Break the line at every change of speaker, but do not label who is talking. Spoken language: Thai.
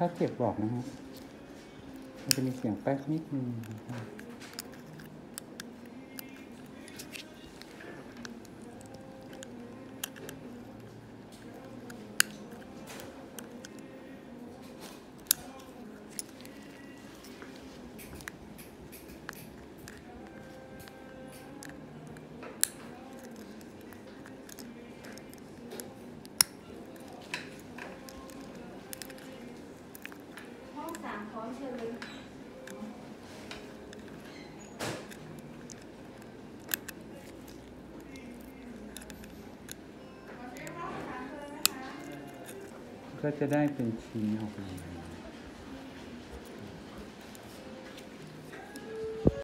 ถ้าเจ็บบอกนะฮะมันจะมีเสียงแป๊กนิดนึงนะครับ
พร้อมเชิญเลย
ก็จะได้เป็นชิ้นออกมา